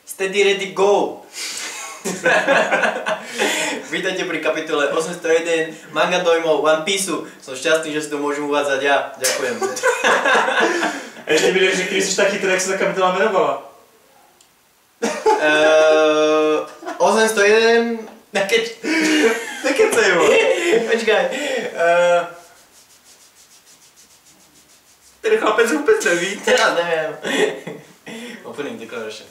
Steady, ready, go! Vítajte pri kapitole 801 manga dojmov One Pieceu. Som šťastný, že si to môžem uvádzať ja. Ďakujem. A ještě mi řekni, když jsi tak chytrý, jak se ta kapitola jmenovala. 801... Nekecej, jo. Počkaj. Ten chlapec vůbec neví. Teraz neviem. Opening declaration.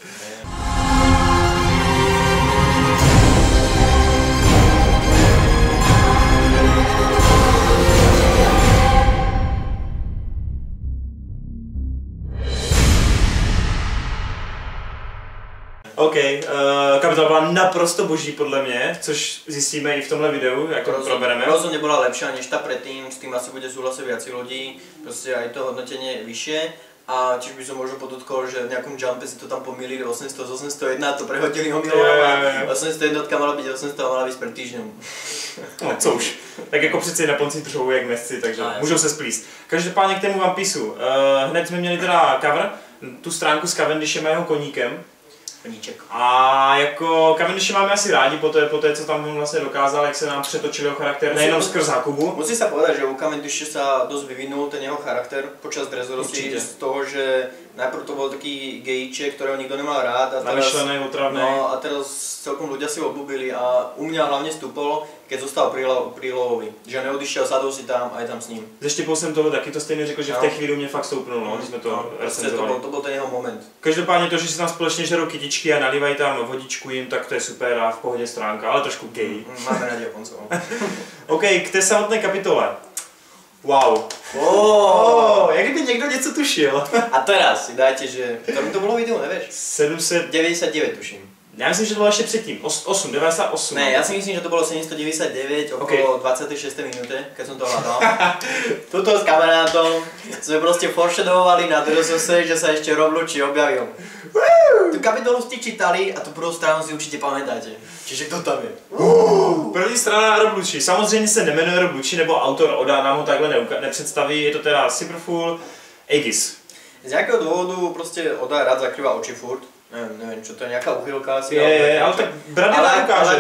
OK, kapitola byla naprosto boží podle mě, což zjistíme i v tomhle videu, jak to probereme. Rozhodne bola lepšia než tá predtým, s tým asi bude súhlasiť viac ľudí, proste aj to hodnotenie je vyššie. A tiež by som možno podotkol, že v nejakom jumpe si to tam pomýlili 800 z 801 a to prehodili omylom a 801 mala byť 800 a mala byť pred týždňom. No co už, tak jako přeci Japonci držou jak Messi, takže můžou se splíst. Každopádně k tému One Pieceu, hned jsme měli teda cover, tu stránku s Cavendishem a jeho koníkem. Koníček. A jako Cavendishe máme asi rádi po té, co tam vlastně dokázal, jak se nám přetočil jeho charakter, nejenom skrz Hakubu. Musí sa povedať, že u Cavendishe sa dosť vyvinul ten jeho charakter počas Dressrosa z toho, že najprv to bol taký gejíček, ktorého nikto nemal rád a teraz, namyšlený, otravný. No a teraz celkom ľudia si ho obľúbili a u mňa hlavne stúpol, keď zostal pri Lovovi, že neodišiel, sadol si tam a je tam s ním. Zeštipol jsem toho taky, to stejně řekl, že v té chvíli mě fakt stoupnul, no, když jsme to recenzovali. To byl ten jeho moment. Každopádně to, že si tam společně žerou kytičky a nalívají tam vodičku jim, tak to je super a v pohodě stránka, ale trošku gay. Máme rádi Japoncov. OK, k té samotné kapitole. Wow. Jak kdyby někdo něco tušil. A teraz si dáte, že... Ktorom to bylo video, nevíš? 799 tuším. Já myslím, že to bylo ještě předtím, 98. Ne, já si myslím, že to bylo 799 okolo 26. minúte, keď som to hľadal. Tuto s kamarátom sme proste foreshadowovali na Dressrosa, že sa ešte Rob Lucci objavil. Tu kapitolu ste čítali a tu prvú stranu si určite pamätáte. Čiže kto tam je? První strana Rob Lucci. Samozřejmě se nemenuje Rob Lucci, nebo autor Oda nám ho takhle nepředstaví, je to teda Cyberfool Aegis. Z jakého dôvodu proste Oda rád zakrýva oči furt. Neviem, čo to je nejaká uchylka asi. Ale tak Brady nám ukáže.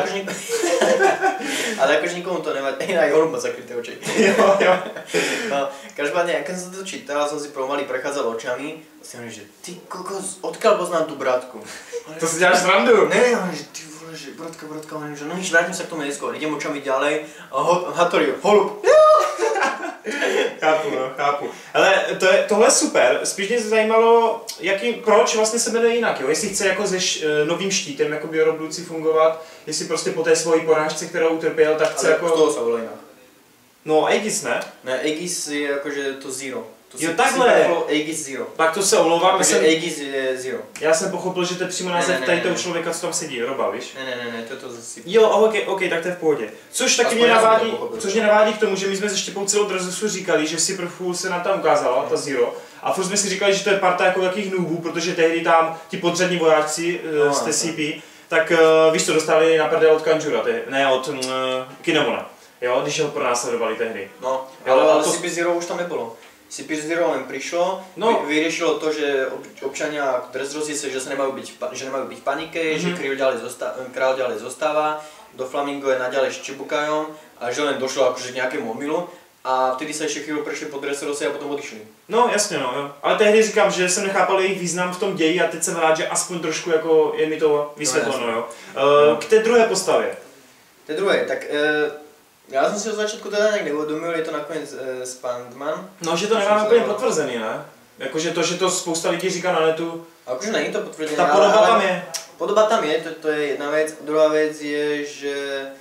Ale akože nikomu to nevadí, aj Holub má zakryté oči. Jo. No, každopádne, keď som to čítal, som si pomaly prechádzal očami a si hovorím, že ty kokos, odkiaľ poznám tú bratku? To si děláš srandu? Ne, hovorím, že ty vole, že bratka, hovorím, že no nič, vrátim sa k tomu neskôr, idem očami ďalej a Hattori, Holub. Chápu. Ale tohle je super, spíš mě zajímalo, proč vlastně se jmenuje jinak, jo? Jestli chce jako novým štítem jako by Rob Lucci fungovat, jestli prostě po té svojí porážce, kterou utrpěl, tak chce jako... Ale z toho sa volá inak. No Aegis ne? Ne, Aegis je jakože to Zero. Jo takhle! Aegis Zero. Tak to se omlouvám, Aegis je Zero. Já jsem pochopil, že to je přímo název tady toho člověka, co tam sedí, Roba, víš? Ne, to je to zase. Jo, ok, tak to je v pohodě. Což taky mě navádí k tomu, že my jsme se Štěpou celou Dressrosu říkali, že Cyberfool se nám tam ukázala, ta Zero. A furt jsme si říkali, že to je parta jako takových noobů, protože tehdy tam ti podřadní vojáci z TCP, tak víš co, dostali na prdel od Kanjura, ne od Kinemona. Jo, když ho pronásledovali tehdy. No, ale to... CP Zero už tam nebylo. CP Zero len prišlo, vyriešilo to, že občania Dressrosa, že nemajú byť v panike, že král ďalej zostáva, do Flamingo je naďalej s Chibukajom a že len došlo akože k nejakému omylu a vtedy sa ešte chvíľu prešli po Dressrosa a potom odišli. No jasně no, jo. Ale tehdy říkám, že jsem nechápal jejich význam v tom ději a teď jsem rád, že aspoň trošku jako je mi to vysvětleno, jo. K té druhé postavě. Tak já jsem si od začátku teda nějak neuvědomil, je to nakonec Spandman. No, že to nemáme úplně potvrzený, ne? Jakože to, že to spousta lidí říká na netu. Akože není to potvrzené. Ta podoba tam je. Podoba tam je, to je jedna věc. Druhá věc je, že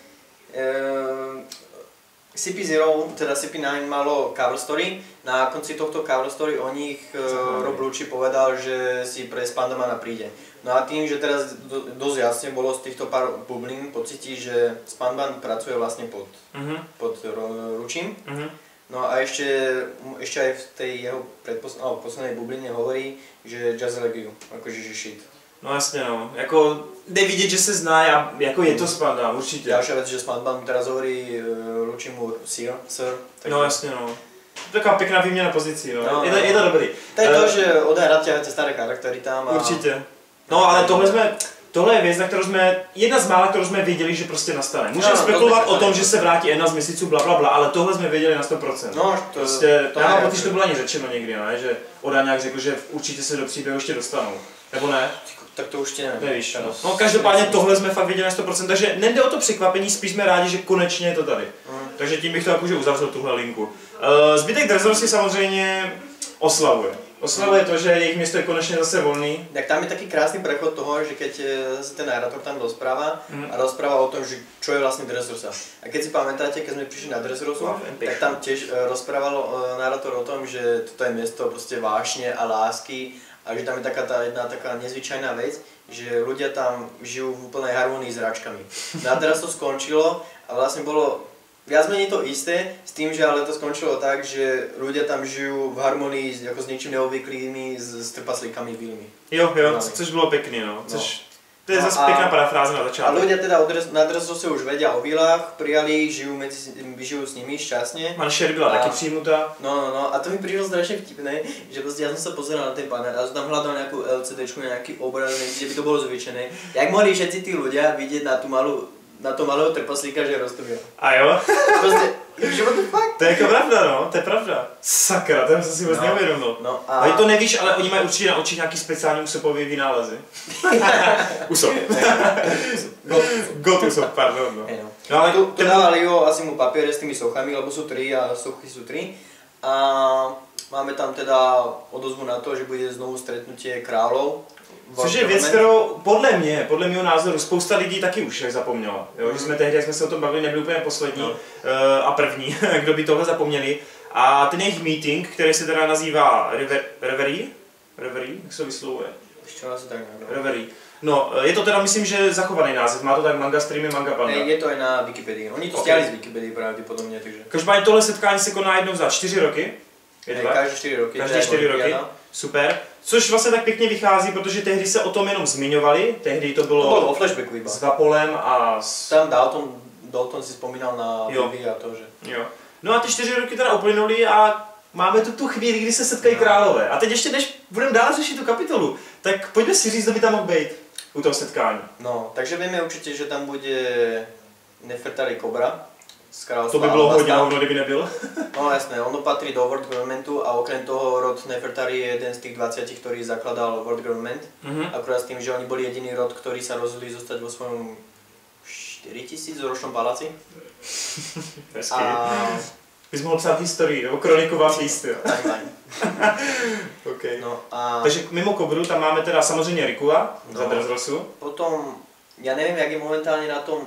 CP0, teda CP9 malo cover story. Na konci tohto cover story o nich Rob Lucci povedal, že si pre Spandmana príde. No a tým, že teraz dosť jasne bolo z týchto pár bublín pocití, že Spandman pracuje vlastne pod Ručím. No a ešte aj v tej jeho poslednej bubline hovorí, že Just like you, akože že shit. No jasně no, jako jde vidět, že se zná a jako je to Spandman, určitě. Ďalšia vec, že Spandman teraz hovorí Ručimu Sir. No jasně no. Taková pěkná výměna pozicí, no. Je to dobrý. To je to, že Oda rád ťahá staré charaktery tam a... Určitě. No ale tohle je věc, na kterou jedna z mála, kterou jsme věděli, že prostě nastane. Můžeme spekulovat o tom, že se vrátí jedna z měsíců, blablabla, ale tohle jsme věděli na 100%. No, prostě, já mám pocit, že to bylo ani řečeno někdy, ne? Že Oda nějak řekl, že určitě se do příběhu ještě dostanou. Nebo ne? Tak to už tě nevím. Nevíš, no každopádně tohle jsme fakt věděli na 100%, takže nejde o to překvapení, spíš jsme rádi, že konečně je to tady. Takže tím bych to jakože uzavřel tuhle linku. Zbytek Dressrosa samozřejmě oslavuje. Oslavuje to, že jejich město je konečně zase volný. Tak tam je taký krásný prechod toho, že keď zase ten narrátor tam rozpráva a rozpráva o tom, že čo je vlastne Dressrosa. A keď si pamätáte, keď sme prišli na Dressrosu, tak tam tiež rozprával narrátor o tom, že toto je miesto proste vášne a lásky a že tam je taká tá jedna taká nezvyčajná vec, že ľudia tam žijú v úplnej harmonii s hračkami. No a teraz to skončilo a vlastne bolo viac menej to isté, s tým, že ale to skončilo tak, že ľudia tam žijú v harmonii ako s ničím neobvyklými, s trpaslíkami bílými. Jo, což bylo pekný, no. To je zase pěkná parafráze na začátku. A ľudia teda na Dressrose už vedia o bílách, prijali, žijú s nimi šťastne. Manšer byla taky přijmutá. No, a to mi prišlo strašne vtipné, že prostě ja som sa pozeral na ten panel a som tam hľadal nejakú LCDčku, nejaký obraz, kde by to bolo zvyčené. Jak mohli všetci tí ľudia vidieť na to malého trpaslíka, že roztomil. A jo? Prostě, what the fuck? To je jako pravda, no, to je pravda. Sakra, to jsem si vůbec neuvědomil. No a to nevíš, ale oni mají určitě na očích nějaký speciální úsopový vynálezy. Usop. Usop, pardon, no. No ale tu dávali ho asi mu papiere s tými sochami, lebo sú 3 a sochy sú 3. A máme tam teda odozvu na to, že bude znovu stretnutie kráľov. Což je věc, kterou podle mého názoru, spousta lidí taky už zapomněla. Jo? Že jsme tehdy, jak jsme se o tom bavili, nebyli úplně poslední a první, kdo by tohle zapomněli. A ten jejich meeting, který se teda nazývá Reverie, jak se to vyslovuje? Ještě asi tak nevím. Reverie. No, je to teda, myslím, že zachovaný název, má to tak Manga Streamy, Manga Panda. Je to i na Wikipedii, oni to stiahli z Wikipedii pravděpodobně, takže. Každopádně tohle setkání se koná jednou za 4 roky. Každé 4 roky. Každé 4 roky, super. Což vlastně tak pěkně vychází, protože tehdy se o tom jenom zmiňovali, tehdy to bylo o flashbacku iba. S Vapolem a s... Tam Dalton si vzpomínal na Vivi a to, že... Jo. No a ty 4 roky teda uplynuly a máme tu chvíli, kdy se setkají králové. A teď ještě než budeme dál řešit tu kapitolu, tak pojďme si říct, kdo by tam mohl být u toho setkání. No, takže víme určitě, že tam bude Nefertari Cobra. To by bylo hodně hovno, kdyby nebyl. No jasné, ono patrí do World Governmentu a okrem toho rod Nefertari je jeden z tých 20, ktorý zakladal World Government. Akurát s tým, že oni boli jediný rod, ktorí sa rozhodli zostať vo svojom 4000 ročnom paláci. A... Bys mohl psát historii, nebo kronikovat listy. Timeline. Okay. No a... Takže mimo Kobru tam máme teda samozřejmě Rikua za Dressrosu. Potom, ja neviem, jak je momentálne na tom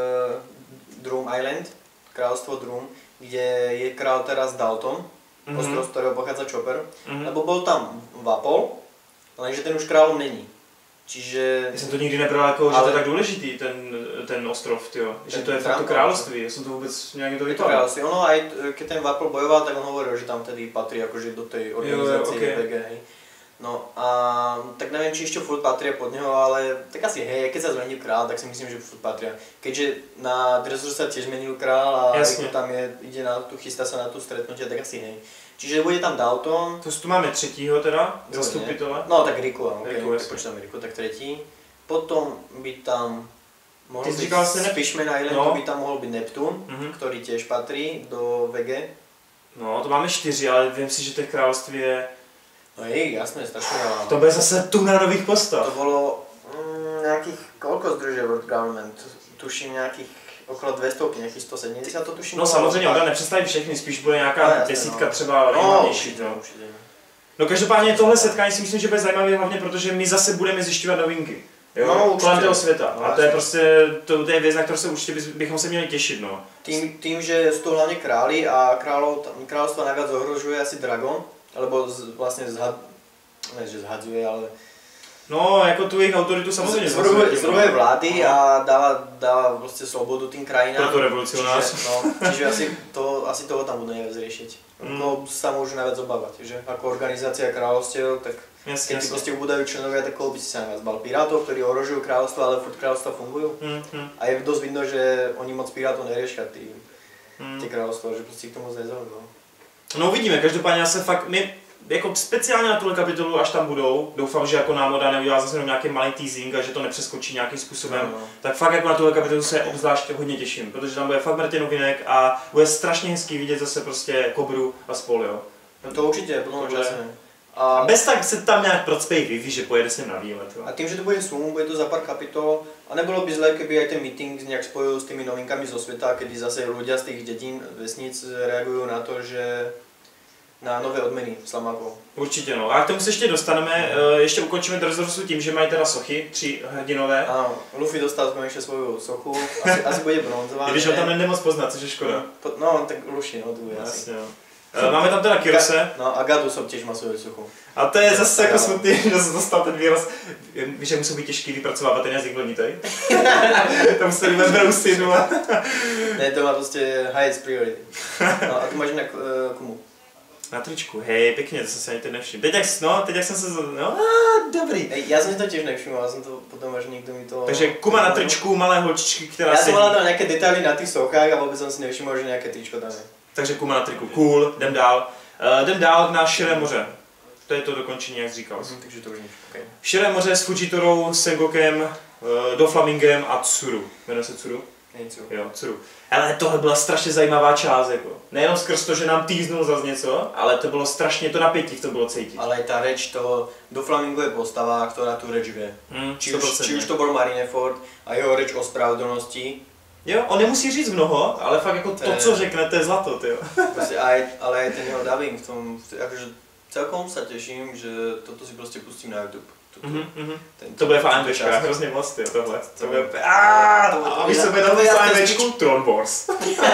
Drum Island, kráľovstvo Drum, kde je král teraz Dalton, ostrov, z ktorého pochádza Chopper, lebo bol tam Vapol, lenže ten už kráľom není. Čiže... Já jsem to nikdy nebral jako, že to je tak důležitý, ten ostrov, tyjo. Že to je fakt to království, já jsem to vůbec nějak to vypadal. Království, ono aj keď ten Vapol bojoval, tak on hovoril, že tam tedy patrí akože do tej organizácie VG, hej. No a tak neviem, či ešte furt patria pod neho, ale tak asi hej, keď sa zmenil král, tak si myslím, že furt patria. Keďže na Dressrosa sa tiež zmenil král a Riku tam ide na tu, chystá sa na tú stretnutie, tak asi hej. Čiže bude tam Dalton. To tu máme třetího teda, zastupitele. No tak Riku, tak počítáme Riku, tak tretí. Potom by tam mohol byť z Fishman Islandu by tam mohol byť Neptun, ktorý tiež patrí do VG. No to máme 4, ale viem si, že těch království je... No je, jasné, strašne veľa. To bude zase tuna nových postav. To bolo nejakých, koľko združuje World Government? Tuším nejakých okolo 200, nějakých 170 to tuším. No samozřejmě, Oda nepředstaví všechny, spíš bude nějaká desítka třeba nejhlavnější. No každopádně tohle setkání si myslím, že bude zajímavé hlavně, protože my zase budeme zjišťovat novinky. Jo, kolem toho světa. A to je prostě, to je věc, na kterou se určitě bychom se měli těšit, no. Tým, že sú to hlavne králi a kráľovstvo najviac ohrožuje asi Dragon, alebo vlastne zhadzuje, ale... No, jako tu jejich autoritu samozřejmě zvrhuje vlády a dává prostě slobodu tým krajinám. Proto revolucionář. Čiže asi toho tam budú najviac riešiť. To sa môžu najviac obávať, že ako organizácia kráľovstiev, tak keď si prostě ubúdajú členovia, tak koho by si sa najviac bal? Pirátov, ktorí ohrožujú kráľovstvo, ale furt kráľovstva fungujú. A je dosť vidno, že oni moc pirátov neriešia tie kráľovstva, že prostě k tomu moc nezaujímajú. No uvidíme, každopádně se fakt, jako speciálně na tuhle kapitolu, až tam budou, doufám, že jako námoda neudělá zase nějaký malý teasing a že to nepřeskočí nějakým způsobem, tak fakt jako na tuhle kapitolu se obzvlášť hodně těším, protože tam bude fakt mrtě novinek a bude strašně hezký vidět zase prostě Kobru a spol, jo. No to určitě, plno časem. A bez tak se tam nějak procpej Vivi, že pojede s ním na výlet. Jo. A tím, že to bude sum, bude to za pár kapitol, a nebylo by zlé, keby aj ten meeting nějak spojil s tými novinkami zo sveta, kedy zase ľudia z tých dedín, vesnic reagujú na to, že na nové odmeny slamákov. Určitě no. A k tomu se ještě dostaneme, ještě ukončíme Dressrosa tím, že mají teda sochy, 3 hrdinové. Ano, Luffy dostal konečně svou sochu, asi bude bronzová. Když ho tam nemoc poznat, což je škoda. No, tak Luffy, no, tu je jasně, asi. Máme tam teda Kirose. No a Gadu som tiež má svoju sochu. A to je zase jako smutný, že se dostal ten výraz. Víš, že musí být těžký vypracovávat ten jazyk vlnitej? To museli vybrousit, no. Ne, to má prostě highest priority. No a tu máš na komu? Na tričku, hej, pěkně, to jsem si ani teď nevšiml. Teď jak jsem se, dobrý. Hej, já jsem si to tiež nevšiml, já jsem to potom až někdo mi to... Takže Kuma na tričku, malé holčičky, která já jsem mal tam nějaké detaily na těch sochách a vůbec jsem si nevšiml, že nějaké tričko tam je. Takže Kuma na triku, cool, jdem dál. Jdem dál na Širé moře. To je to dokončení, jak jsi říkal. Takže to už nic, okay. Širé moře s Fujitorou, Sengokem, Doflamingem a Tsuru. Jmenuje se Tsuru? Jo, Tsuru. Ale tohle byla strašně zajímavá část, jako. Nejenom skrz to, že nám týznul zase něco, ale to bylo strašně, to napětí v tom bylo cítit. Ale aj tá reč toho Doflamingo je postava, ktorá tu reč vie. Či už to bol Marineford a jeho reč o spravedlnosti. Jo, on nemusí říct mnoho, ale fakt jako to, co řekne, to je zlato, tyjo. Ale aj ten jeho dubbing v tom, akože celkom sa teším, že toto si prostě pustím na YouTube. To bude v AMVčku, hrozně moc, tyjo, tohle. To bude a víš, co bude tam v AMVčku? Tron Wars.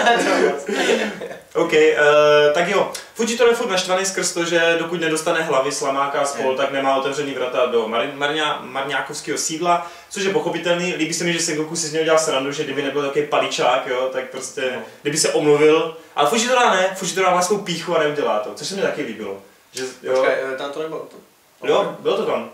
OK, tak jo. Fujitora je furt naštvaný skrz to, že dokud nedostane hlavy Slamáka a spol, tak nemá otevřený vrata do Marňákovského sídla, což je pochopitelný. Líbí se mi, že Sengoku si z něho dělal srandu, že kdyby nebyl takový paličák, jo, tak prostě, kdyby se omluvil. Ale Fujitora ne, Fujitora má svou píchu a neudělá to, což se mi taky líbilo. Že, jo. Počkaj, tam to nebylo to? Jo, bylo to tam.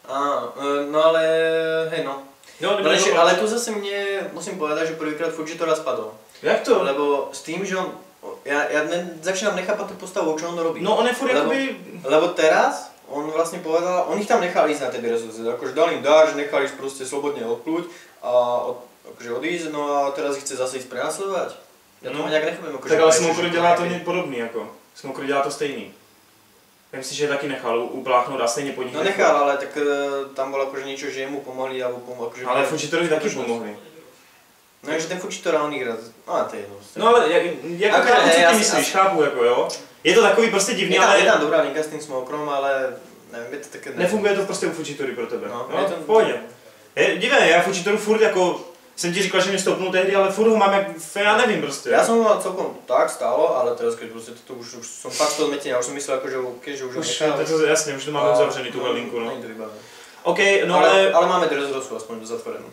No ale hej no. Jo, ale tu zase musím povedať, že prvýkrát Fujitora spadol. Jak to? Lebo s tým, že on, ja začínam nechápať tú postavu, čo on robí. No on je furt jakoby... Lebo teraz, on vlastne povedal, on ich tam nechal ísť na tej Dressrosa, akože dal im dar, že nechal ísť proste slobodne odplúť a akože odísť, no a teraz ich chce zase ísť prenasledovať. Ja to nejak nechápem, akože... Tak ale Smoker dělá to podobný, jako. Smoker dělá to stejný. Já myslím, že taky nechal upláchnout a stejně po nich. No nechal, ale tak tam bylo akože niečo, že jemu pomohli, alebo akože... Ale Fujitorovi taky pomohli. No takže ten Fujitora on ihrá, no to je jedno. No ale jako chápu, co ty myslíš, chápu jako jo. Je to takový prostě divný, ale... Je tam dobrá linka s tím Smokerom, ale nevím, je to také... Nefunguje to prostě u Fujitory pro tebe. No, v pohodě. Divné, já Fujitoru furt jako... Jsem ti říkal, že mě stoupnul tehdy, ale furt ho mám jak... Já nevím prostě. Já jsem ho mal celkom tak stálo, ale teraz keď prostě to už jsem fakt to odmetený, já už jsem myslel, že už ho nechal. Jasně, už to máme uzavřený tu linku, no. Není to vybavené. OK, no ale máme Dressrosu aspoň zatvorenou.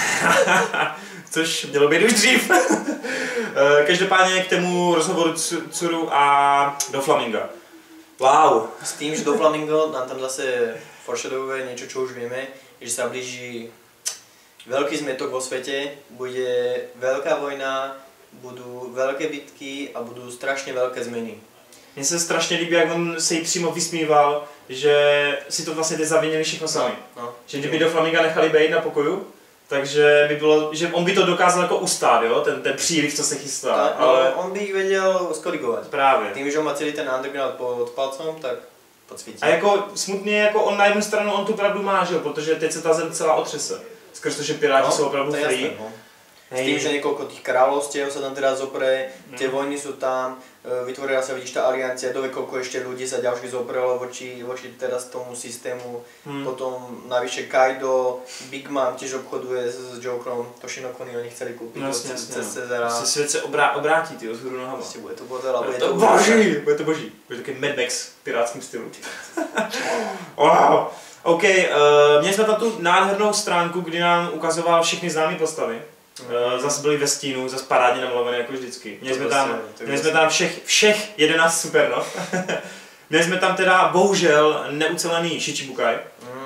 Což mělo být už dřív. Každopádně k tému rozhovoru Tsuru a Doflaminga. Wow. S tým, že Doflamingo nám tam zase foreshadowuje niečo, čo už vieme, že sa blíži veľký zmetok vo svete, bude veľká vojna, budú veľké bitky a budú strašne veľké zmeny. Mně se strašně líbí, jak on se jí přímo vysmíval, že si to vlastně teď zavinili všechno sami. No. Že kdyby Doflaminga nechali být na pokoju, takže by bylo, že on by to dokázal jako ustát, jo, ten příliv, co se chystá. Ale on by ich vedel skorigovat. Právě. Tím, že on má celý ten underground pod palcom, tak podsvítí. A jako smutně, jako on na jednu stranu on tu pravdu má, že jo, protože teď se ta zem celá otřese. Skrz to, že Piráti jsou opravdu free. Jasné, no. S tým, že niekoľko tých kráľovstiev sa tam teraz zopre, tie vojny sú tam, vytvorila sa, vidíš, tá aliancia, dove koľko ešte ľudí sa ďalších zoprelo voči teraz tomu systému, potom navyše Kaido, Big Mom tiež obchoduje s Jokerom, Toshinokony oni chceli kúpiť cez Cezara. Svět se obrátí, tyjo, z hůru nohama. Bude to bordel, bude to boží, bude to boží. Bude to takový Mad Max v pirátském stylu. Wow. OK, měli jsme tam tu nádhernou stránku, kdy nám ukazoval všechny známé postavy. Zase byli ve stínu, zase parádně namluvené jako vždycky. Měli jsme tam všech 11 supernov. Měli jsme tam teda bohužel neucelený Shichibukai.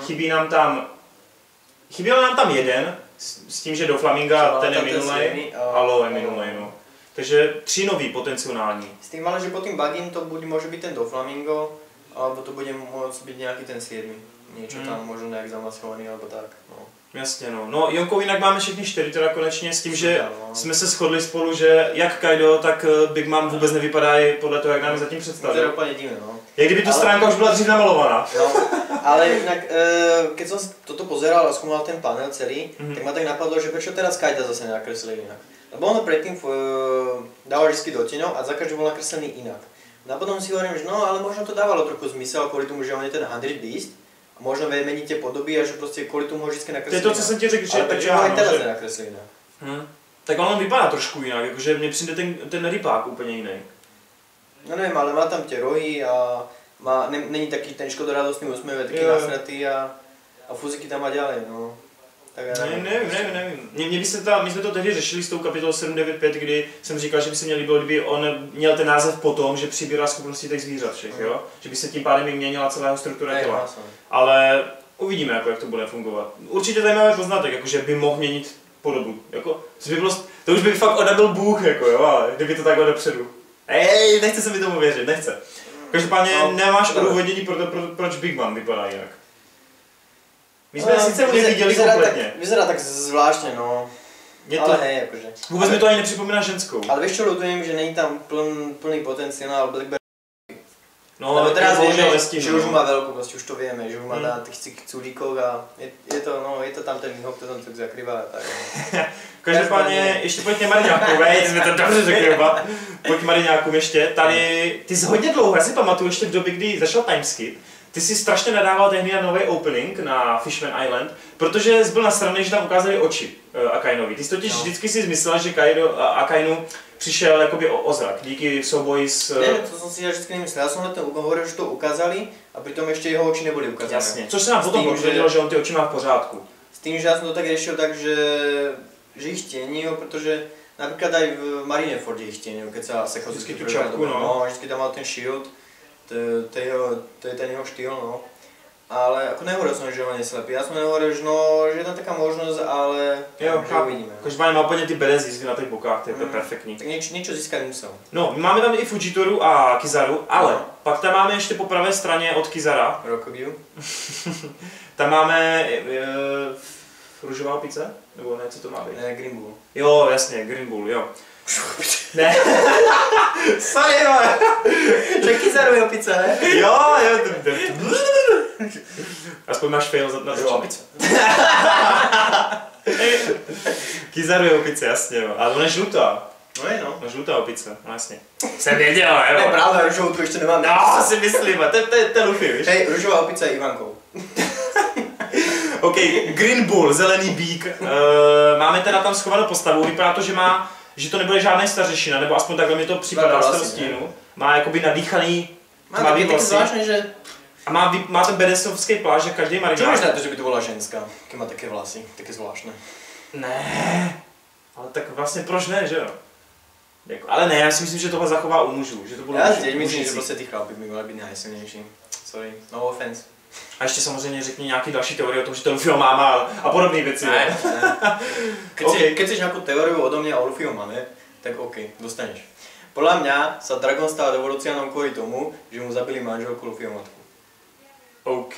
Chyběl nám tam jeden, s tím, že Doflaminga ten je minulej a Law je minulej. No. Takže 3 nový potenciální. S tým ale, že pod tým bugím to buď môže byť ten Doflamingo, Alebo to bude môcť byť nejaký ten 7. Niečo tam možno nejak zamaskovaný alebo tak. No. Jasně no. No Jonkou jinak máme všechny 4 teda konečně s tím, že jsme se shodli spolu, že jak Kaido, tak Big Mom vůbec nevypadají podle toho, jak nám zatím představil. To je úplně divné, no. Jak kdyby tu stránka už byla dřív namalovaná. No, ale inak, keď som toto pozeral a skúmal ten panel celý, tak ma tak napadlo, že prečo teraz Kaida zase nenakreslili inak. Lebo ono predtým dával vždy do tieňov a za každý bol nakreslený inak. No a potom si hovorím, že no, ale možno to dávalo trochu zmysel kvôli tomu, že on je ten 100 Beast. A možno mení tie podoby a že prostě kvôli tomu ho vždycky nakreslili. To je to, co jsem ti řekl, že ale prečo ho aj teraz nenakreslili inak? Tak on vypadá trošku jinak, jakože mně přijde ten rypák úplně jiný. No nevím, ale má tam tie rohy a není taký ten škodoradostný úsměv, je taký nasratý a fuziky tam má ďalej, no. Tak já nevím. My jsme to tehdy řešili s tou kapitolou 795, kdy jsem říkal, že by se mě líbilo, kdyby on měl ten název potom, že přibírá schopnosti těch zvířat všech, jo? Že by se tím pádem i měnila celá jeho struktura těla. Ale uvidíme, jako, jak to bude fungovat. Určitě zajímavý poznatek, jakože by mohl měnit podobu. Jako, to už by fakt odebil Bůh, jako, jo, ale kdyby to takhle dopředu. Nechce se mi tomu věřit, nechce. Každopádně nemáš odůvodnění proč Big Mom vypadá jinak. My jsme sice už neviděli kompletně. Vyzerá tak zvláštně, no. Ale hej, jakože. Vůbec mi to ani nepřipomíná ženskou. Ale víš čo ľutujem, že není tam plný potenciál Blackberry. No, lebo teraz vieme, že už má veľkú, prostě už to vieme, že už má na tých cudíkoch a je to tam ten mihok, to tam tak zakrývá. Tak. Každopádně, ještě pojď k Mariňákům, ty jsme to dobře řekli oba. Pojď k Mariňákům ještě. Tady, ty jsi hodně dlouho, já si pamatuju ještě v době, kdy začal timeskip, ty si strašně nadával tehdy na nový opening na Fishman Island, protože jsi byl nasraný, že tam ukázali oči Akainovi. Ty jsi totiž vždycky si myslel, že Akainu přišel jakoby o zrak, díky souboji s... Ne, to jsem si vždycky nemyslel, já jsem na to hovoril, že to ukázali a přitom ještě jeho oči nebyly ukázané. Jasně, což se nám potom potvrdilo, že on ty oči má v pořádku. S tím, že já jsem to tak řešil tak, že ich tienil, protože například aj v Marineforde ich tienil, keď sa sekal vždycky tu čapku, no, vždycky tam mal ten shield, to je ten jeho štýl, no. Ale ako nehovoril som, že ho neslepí, ja som nehovoril, že, že je tam taká možnosť, ale jo, že uvidíme. Každopádně má úplně ty badass zisky na těch bokách, to je perfektní. Tak niečo získat musel. No, máme tam i Fujitoru a Kizaru, ale pak tam máme ještě po pravé straně od Kizara. Rokugyu. Tam máme růžová opice? Nebo ne, co to má být? Ne, Green Bull. Jo, jasně, Green Bull, jo. Ne. Sorry, jo. To je Kizaru opice, ne? Jo. Aspoň máš fail na to opice. Kizaru je opice, jasně, jo. Ale ona je žlutá. No je, no. No, žlutá opice, no jasně. Jsem věděl, jo. Ne, právě, růžovou tu ještě nemám. No, si myslím, to je Luffy, víš? Hej, růžová opice je Ivankou. OK, Green Bull, zelený bík. Máme teda tam schovanou postavu, vypadá to, že to nebude žádný stařešina, nebo aspoň takhle mi to připadá z toho stínu. Má jakoby nadýchaný tmavý vlasy. Že... A má ten bedesovský pláž, že každý mariňák. Čo máš na to, že by to byla ženská, keď má také vlasy, také zvláštné? Ne, ale tak vlastně proč ne, že jo? Ale ne, já si myslím, že tohle zachová u mužů, že to bylo. Já si myslím, že prostě ty chlapy by měly být najsilnější. Sorry, no offense. A ještě samozřejmě řekni nějaký další teorie o tom, že to Luffyho má a podobné věci. Ne. Keď chceš nějakou teoriu odo mě o Luffyho má, ne? Tak OK, dostaneš. Podľa mňa sa Dragon stal revolucionárom kvôli tomu, že mu zabili manželku Luffyho matku. OK.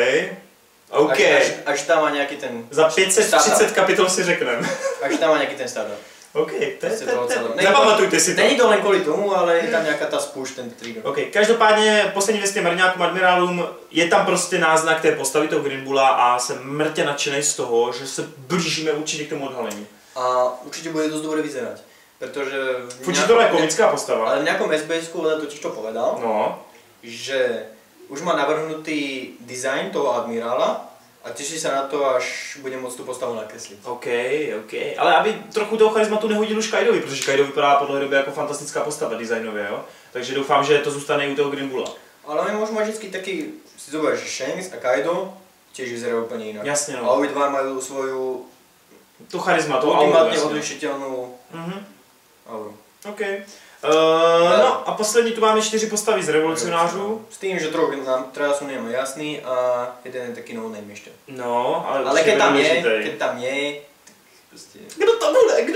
Až tam má nějaký ten... Za 530 kapitol si řekneme. Až tam má nějaký ten startup. OK, to je zapamatujte si to. Není to len kvůli tomu, ale je tam nějaká ta spoušť, ten trigger. OK, každopádně poslední věc těm mariňákům admirálům, je tam prostě náznak té postavy toho Green Bulla a jsem mrtě nadšenej z toho, že se blížíme určitě k tomu odhalení. A určitě bude dost dobře vyzerať, protože... Fujitora je komická postava. Ale v nějakom SBS-ku on totiž to povedal, že už má navrhnutý design toho admirála a těší se na to, až bude moct tu postavu nakreslit. OK. Ale aby trochu toho charizmatu nehodil už Kaidovi, protože Kaido vypadá po dlouhé době jako fantastická postava designově, jo? Takže doufám, že to zůstane i u toho Green Bulla. Ale oni môžu mať vždycky taký, si zober, že Shanks a Kaido tiež vyzerajú úplne inak. Jasne, no. A obidva majú svoju... Tu charizma, tu auru, ultimátne odlišiteľnú auru. OK. No a poslední tu máme 4 postavy z revolucionářů. S tým, že trochu nám teda sú nejme jasný a jeden je taký no-name ešte. No, ale keď tam je, prostě... Kdo to bude? Kdo?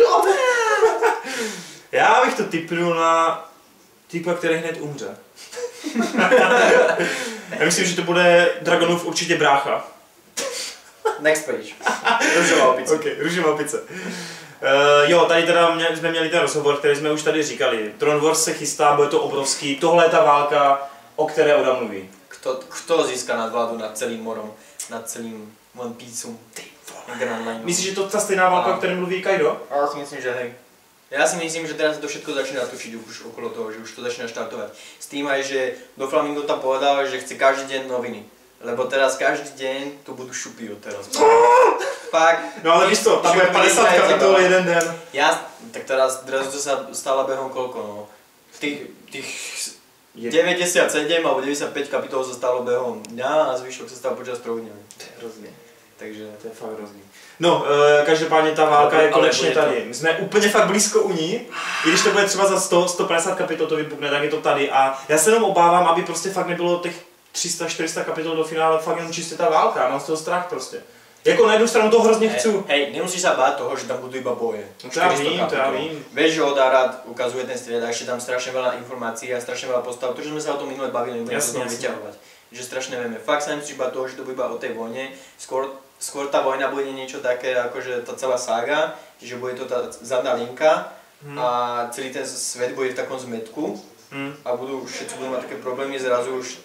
Já bych to tipnul na typa, který hned umře. Já myslím, že to bude Dragonův určitě brácha. Next page. Růžová opice. Ok, růžová opice. Jo, tady teda jsme měli ten rozhovor, který jsme už tady říkali. Throne Wars se chystá, bude to obrovský. Tohle je ta válka, o které Oda mluví. Kto získá nadvládu nad celým morom, nad celým One Pieceum? Myslíš, že to ta stejná válka, o které mluví Kaido? Já si myslím, že hej. Já si myslím, že teraz sa to všetko začína točiť už okolo toho, že už to začína štartovať. S tým aj, že Doflamingo tam povedal, že chce každý deň noviny. Lebo teraz každý deň tu budú šupy od teraz. Fakt. No ale víš to, tam bude 50 kapitol jeden den. Tak teraz to sa stala behom koľko, no. Tých 97 alebo 95 kapitol sa stalo behom dňa a zvyšok sa stal počas 3 dní. To je hrozný. Takže to je fakt hrozný. No, každopádně ta válka je konečně tady. My jsme úplně fakt blízko u ní. I když to bude třeba za 100-150 kapitol to vypukne, tak je to tady. A já se jenom obávám, aby prostě fakt nebylo těch 300-400 kapitol do finále, fakt jenom čistě ta válka. Mám z toho strach prostě. Jako na jednu stranu to hrozně chci. Hej, nemusíš sa báť toho, že tam budú iba boje. No to ja vím. Vieš, že Oda rád ukazuje ten svet a ešte tam strašne veľa informácií a strašne veľa postav. To, že sme sa o tom minule bavili, nebudeme to znovu vyťahovať. Že strašne vieme. Fakt sa nemusíš báť toho, že to bude iba o tej vojne. Skôr tá vojna bude niečo také, akože tá celá sága, že bude to tá zadná linka a celý ten svet bude v takom zmetku a všetci budú mať také problémy, zrazu už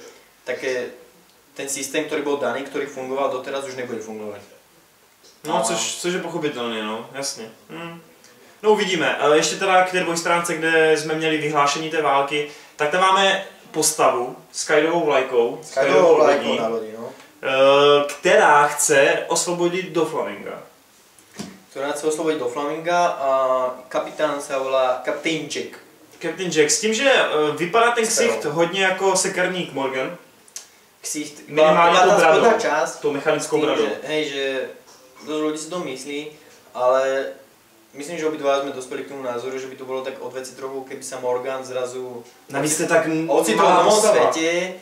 ten systém, ktorý bol daný, ktorý fungoval doteraz, už nebude fungovať. No, což je pochopitelné, no, jasně. No uvidíme, ale ještě teda k té dvojstránce, kde jsme měli vyhlášení té války, tak tam máme postavu s Kaidovou vlajkou, na lodi, no. Která chce osvobodit Doflaminga. Ktorá chce oslobodiť Doflaminga a kapitán sa volá Captain Jack. Captain Jack, s tím, že vypadá ten ksicht hodně jako sekerník Morgan. Ksicht, minimálně tá bradou, časť, tou mechanickou bradou. Hej, že dosť ľudí si to myslí, ale myslím, že obidva sme dospeli k tomu názoru, že by to bolo tak odveci trochu, keby sa Morgan zrazu Navíc tak ocitol v novom svete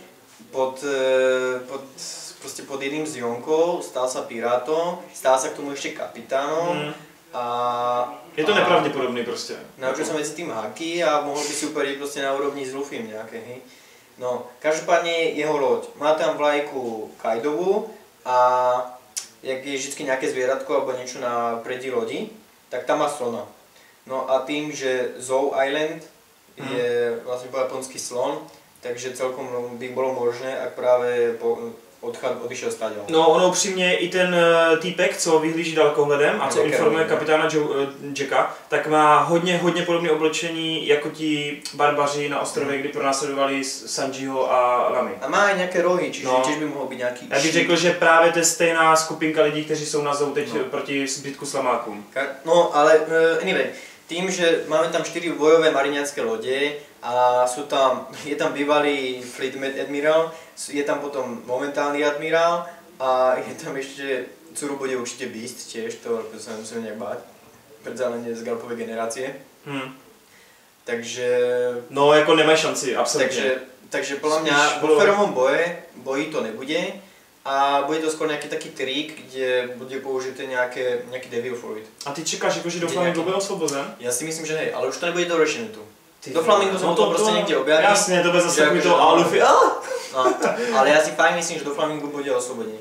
pod jedným z Jonkou, stal sa pirátom, stal sa k tomu ešte kapitánom a je to nepravděpodobný prostě. Naučil sa medzi tým haky a mohol by si uperiť prostě na úrovni s Luffym nejaké, hej. No, každopádne jeho loď má tam vlajku Kaidovu a jak je vždy nejaké zvieratko alebo niečo na predí lodi, tak tam má slona. No a tým, že Zou Island je vlastne po japonský slon, takže celkom by bolo možné, ak práve odišel stáďal. No ono upřímně i ten týpek, co vyhlíží dalekohledem a co informuje kapitána Jacka, tak má hodně podobné oblečení jako ti barbaři na ostrově, kdy pronásledovali Sanjiho a Lamy. A má aj nejaké rohy, čiže tiež by mohol byť nejaký Já bych řekl, že právě to je stejná skupinka lidí, kteří jsou na Zou teď proti zbytku slamákům. No ale anyway, tým, že máme tam 4 bojové mariňanské lode a je tam bývalý Fleet Admiral, je tam potom momentálny admirál a je tam ešte, Tsuru bude určite Beast tiež, to sa nemusíme nejak báť, predsa len je z Garpovej generácie. Takže... No jako nemají šanci, absolutně. Takže podľa mňa vo férovom boji to nebude a bude to skôr nejaký taký trik, kde bude použité nejaký Devil Fruit. A ty čekáš, jako, že Doflamingo bude osvobozen? Ja si myslím, že hej, ale už to nebude dorešené tu. Doflamingo som to proste niekde objavil. Jasne, to bude zase takový to a Luffy. No, ale ja si fakt myslím, že Doflamingo bude osvobodený.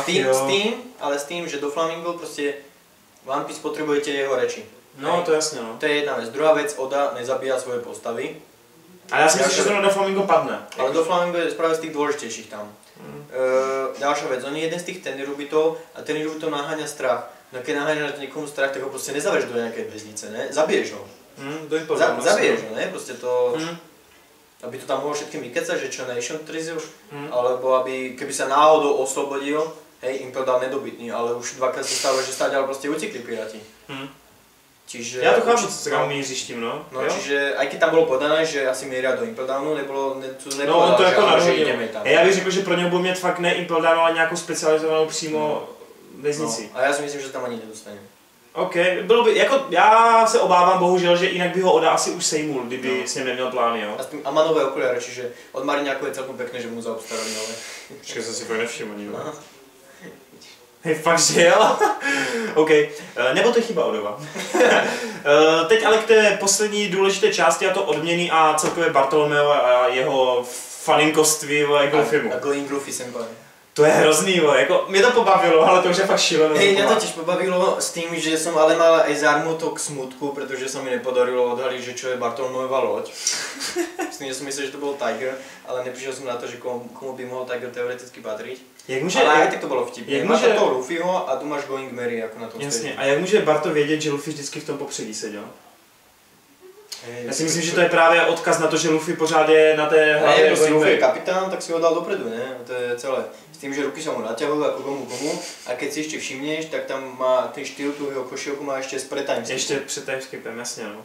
S tým, že Doflamingo proste One Piece potrebujete jeho reči. No, to jasne, no. To je jedna vec. Druhá vec, Oda nezabíja svoje postavy. A ja si myslím, že zrovna Doflamingo padne. Ale Doflamingo je práve z tých dôležitejších tam. Ďalšia vec, on je jeden z tých Tenryubitov a Tenryubitov naháňa strach. No keď naháňaš niekomu strach, tak ho proste nezavrieš do nejakej väznice, ne? Zabiješ ho. Zabiješ ho, ne? Proste to... Aby to tam mohol všetkým vykecať, že čo Nation Treasure, alebo aby, keby sa náhodou oslobodil, hej, Impel dal nedobytný, ale už dvakrát sa stalo, že stáďal proste utekli piráti. Čiže... Ja to chápu, co kam míříš tím, no. No, čiže aj keď tam bolo podané, že asi mieria do Impel Downu, nepovedal, no, on to jako že ideme tam. Já bych řekl, že pro něho bude mít fakt ne Impel Down, ale nějakou specializovanou přímo věznici. No, a já si myslím, že tam ani nedostane. OK, bylo by, jako já se obávám bohužel, že jinak by ho Oda asi už sejmul, kdyby s ním neměl plány, jo. A s tým Amanové okuliare, čiže od Mariňáku je celkom pekné, že mu zaobstarali, ale... Počkej, jsem si fakt nevšiml ani, jo. Hej, fakt, že jel? OK. Nebo to je chyba Odova. Teď ale k té poslední důležité části, a to odměny a celkově Bartolomeo a jeho faninkoství jako firmu. A Going Goofy senpai. To je hrozný, jako mě to pobavilo, ale to už je fakt šílené. Hej, mňa to tiež pobavilo s tým, že som ale mal aj zármutok smutku, pretože sa mi nepodarilo odhaliť, že čo je Bartolomeova loď. S tým, že som myslel, že to bol Tiger, ale neprišiel som na to, že komu by mohol Tiger teoreticky patriť. Ale aj tak to bolo vtipné. Máš toho Luffyho a tu máš Going Merry ako na tom Jasně, a jak může Barto vědět, že Luffy vždycky v tom popředí seděl? Já si myslím, že to je právě odkaz na to, že Luffy pořád je na té hlavě. Prostě Luffy je kapitán, tak si ho dal dopredu, ne? To je celé. S tým, že ruky sa mu naťahujú ako komu, a keď si ešte všimneš, tak tam má ten štýl tu jeho košielku má ešte s pre-timeskipem. Ještě před timeskipem, jasně, no.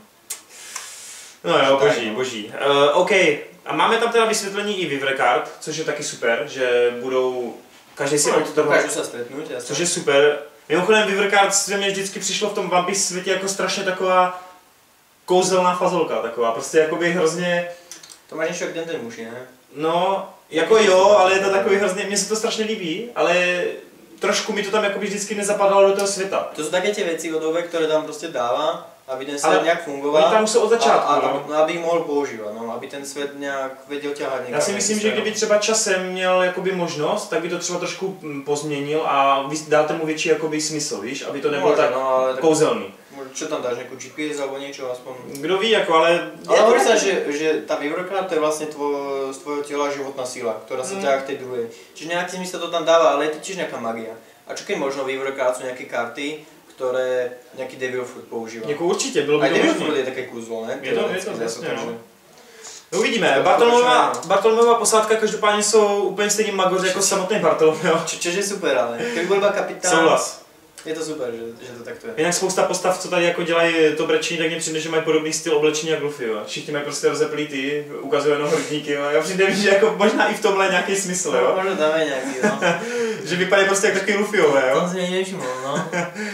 No jo, boží. OK, a máme tam teda vysvětlení i Vivrecard, což je taky super, že budou každý si od toho... Dokážu sa stretnúť, jasne. Což je super. Mimochodem Vivrecard se mě vždycky přišlo v tom One Piece světě jako strašně taková kouzelná fazolka, taková, prostě jakoby hrozně... To máš něco jak ten muži, ne? No, jako jo, ale je to takový hrozně, mně se to strašně líbí, ale trošku mi to tam jakoby vždycky nezapadalo do toho světa. To jsou také ty věci od Ove, které tam prostě dává, aby ten svět nějak fungoval. Oni tam jsou od začátku, no, aby mohl používat, no, aby ten svět nějak věděl ťahat někam. Já si myslím, že kdyby třeba časem měl jakoby možnost, tak by to třeba trošku pozměnil a dal tomu větší jakoby smysl, víš, aby to nebylo tak kouzelný. Čo tam dáš, nejakú GPS alebo niečo aspoň? Kdo ví, jako, ale... Ale hovorí sa, že tá Vivrecard to je vlastne z tvojho tela životná sila, ktorá sa ťahá k tej druhej. Čiže nejaký zmysel to tam dáva, ale je to tiež nejaká magia. A čo keď možno Vivrecard sú nejaké karty, ktoré nejaký Devil Fruit používa? Jako určitě, bylo by to Devil Fruit je také kúzlo, ne? Je to jasně, no. Uvidíme. Bartolomeova posádka každopádně jsou úplně stejný magoři jako samotný Bartolomeo. Což je super, ale keby byl kapitán... Souhlas. Je to super, že to takto je. Jinak spousta postav, co tady jako dělají to brečení, tak mě přijde, že mají podobný styl oblečení jak Luffy. Jo. Všichni mají prostě rozeplý ty, ukazují jenom hrudníky. Jo. Přijde mi, že jako možná i v tomhle nějaký smysl. Jo. Možná tam je nějaký, no. Že vypadají prostě jak takový Luffyové, jo. To si nevšiml, no.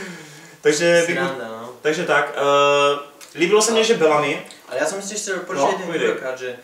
Takže tak. Líbilo se mně, že Bellamy. Ale já jsem si chtěl počít ten Vivrecard, že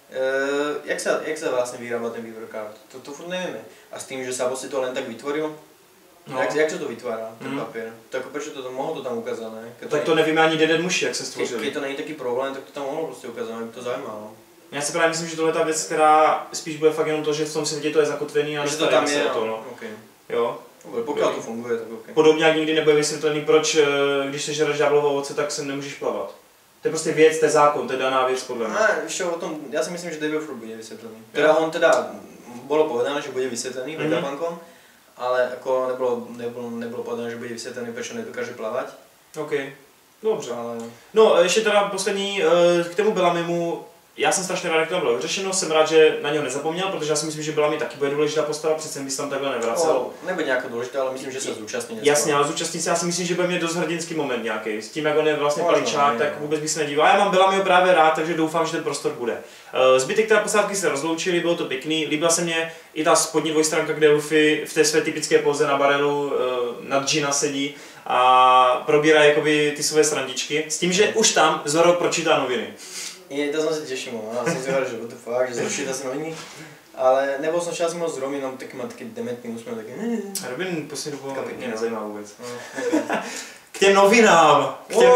jak sa vlastne vyrába ten Vivrecard? To furt nevíme. A s tým, že Sabo si to len tak vytvoril? No. Jak sa to vytvára, ten papier? Tak prečo to mohlo to tam ukázat, ne? Tak to nevíme ani Dead Mushi, jak se stvořili. Když to není taký problém, tak to tam mohlo prostě ukázat, mě by to zajímalo. Já si právě myslím, že tohle je ta věc, která spíš bude fakt jenom to, že v tom světě to je zakotvený a nestaríme se o to, no. Okay. Jo. Pokud to funguje, tak ok. Podobně jak nikdy nebude vysvětlený, proč, když se žereš ďáblovo ovoce, tak se nemůžeš plavat. To je prostě věc, to je zákon, to je daná věc podle mě. Ještě o tom, já si myslím, že Devil Fruit bude vysvětlený. Teda on teda, bylo povedané, že bude vysvětlený Vegabankom, ale jako nebylo povedané, že bude vysvětlený, proč nedokáže plavat. OK, dobře. Ale... No, ještě teda poslední, k tomu Bellamimu, já jsem strašně rád, jak to bylo vyřešeno, jsem rád, že na něho nezapomněl, protože já si myslím, že Bellamy taky bude důležitá postava, přece bys tam takhle nevracel. Nebude nějak důležitá, ale myslím, že se zúčastní. Jasně, ale zúčastní se, já si myslím, že bude mít dost hrdinský moment nějaký. S tím, jak on je vlastně paličák, tak vůbec bych se nedíval. Já mám Bellamyho právě rád, takže doufám, že ten prostor bude. Zbytek té posádky se rozloučili, bylo to pěkný, líbila se mně i ta spodní dvojstránka, kde Luffy v té své typické póze na barelu nad Gina sedí a probírá jakoby ty své srandičky. S tím, že už tam Zoro pročítá noviny. To som si tešil, no. Ja som si hovoril, že what the fuck, že zruší zase noviny. Ale nebol som čas moc s Robinom, taký má taký dementný úsměv, taký... Robin poslední dobou mě nezajímá vůbec. No, okay. K těm novinám,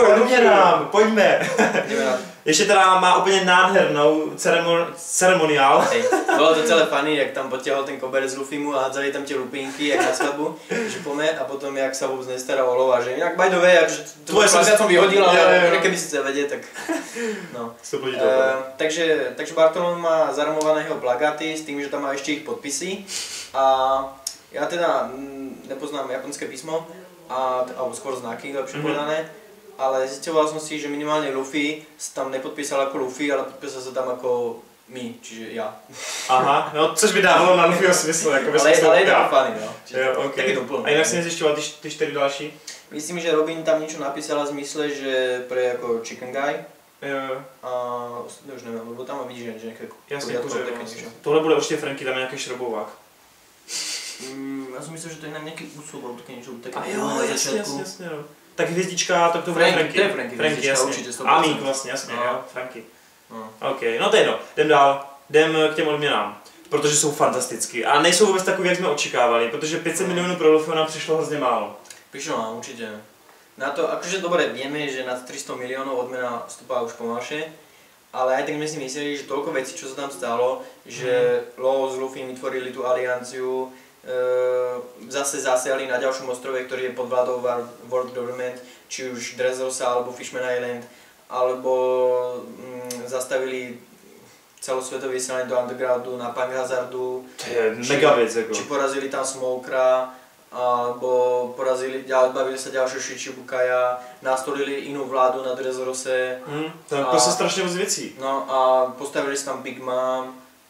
pojďme. Ještě teda má úplně nádhernou ceremoniál. Hej, bylo to celé funny, jak tam potiahol ten koberec z Luffymu a hádzali tam tie lupinky, jak na svadbu, že pome a potom jak sa vôbec nestará o lov a že inak by the way, že to ja som vyhodil, ale keby si chcel vedieť, tak no. Takže Bartolomeo má zaramovaného plagáty s tým, že tam má ešte ich podpisy a ja teda nepoznám japonské písmo, alebo skôr znaky, lepšie povedané. Ale zisťoval som si, že minimálne Luffy sa tam nepodpísal ako Luffy, ale podpísal sa tam ako my, čiže ja. Aha, no což by dávalo na Luffyho smysl, jako by ale je to funny, no. Jo, okay. Taky doplň. A jinak si nezjišťoval ty 4 další? Myslím, že Robin tam niečo napísala v zmysle, že pre jako Chicken Guy. Jo. A už neviem, lebo tam vidíš, že nejaké kuřátko. Tohle bude určitě Franky, tam je nějaký šrobovák. Ja som myslel, že to je na nejaký úsol, alebo také niečo také. A jo, jasně, no. Tak hvězdička, tak to bude Franky. To je Franky, jasně. Amík vlastně, jasně, jo, Franky. OK, no to je jedno, jdem dál, jdem k těm odměnám. protože jsou fantastický a nejsou vůbec takový, jak jsme očekávali, protože 500 milionů pro Lufy nám přišlo hrozně málo. Prišlo nám určite. Na to, akože dobre, vieme, že nad 300 miliónov odmena stúpa už pomalšie, ale aj tak sme si mysleli, že toľko vecí, čo sa tam stalo, že Law s Luffy vytvorili tú alianciu, zase zasiahli na ďalšom ostrove, ktorý je pod vládou World Government, či už Dressrosa alebo Fishman Island, alebo zastavili celosvetový silent do undergroundu na Punk Hazardu, či porazili tam Smokera, alebo porazili, odbavili sa ďalšieho Shichibukaja, nastolili inú vládu na Dressrose. To je prostě strašně moc věcí. No a postavili si tam Big Mom